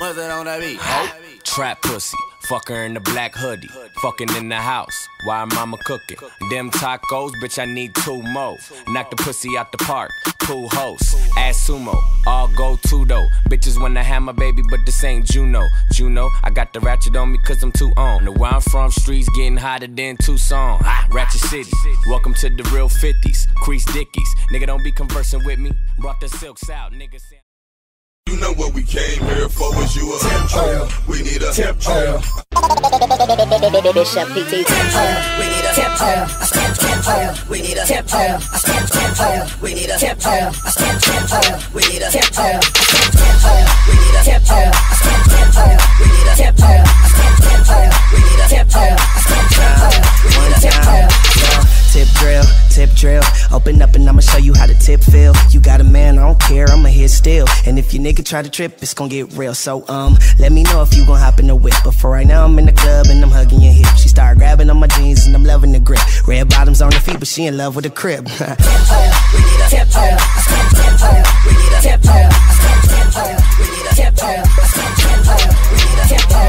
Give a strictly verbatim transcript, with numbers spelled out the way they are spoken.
What's that on that beat? Ho, trap pussy, fuck her in the black hoodie, fucking in the house, while mama cooking. Them tacos, bitch, I need two more. Knock the pussy out the park, pool host, ass sumo, all go to though. Bitches wanna have my baby, but this ain't Juno. Juno, I got the ratchet on me cause I'm too on. The where I'm from, streets getting hotter than Tucson. Ah, Ratchet City, welcome to the real fifties, Crease Dickies. Nigga, don't be conversing with me, brought the silks out, niggas. You know what we came here for, is you a temp trail. We need a temp trail. Bishop P T temp trail. We need a temp trail. A temp temp trail. We need a temp trail. A temp temp trail. We need a temp trail. A temp temp trail. We need a temp trail. A temp temp trail. We need a temp trail. A temp temp trail. We need a temp trail. A temp temp trail. We need a temp trail. A temp temp trail. We need a temp trail. Tip drill, tip drill. Open up and I'ma show you how the tip feel. You got a man, I don't care, I'ma hit still. And if your nigga try to trip, it's gon' get real. So um, let me know if you gon' hop in the whip. But for right now, I'm in the club and I'm hugging your hip. She started grabbing on my jeans and I'm loving the grip. Red bottoms on her feet, but she in love with the crib. Tip trail, we need a tip trail. A tip tip trail, we need a tip trail. A tip tip trail, we need a tip trail. A tip tip trail, we need a tip trail.